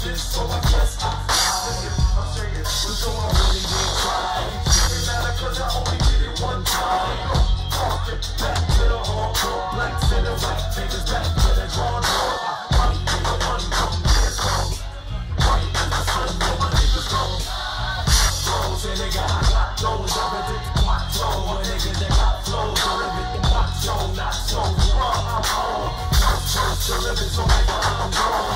this, so I guess I'm serious, so I really did try. It matter cause I only did it one time. Back to the hardcore, blacks and the white niggas, back to the drawing board. White nigga, one come dance home. White is the sun, where my niggas go. Flows and they got flows, I bet it block flow. When niggas that got flows, so they get the block show, not so raw. I'm on, I'm so living, so nigga, I'm wrong.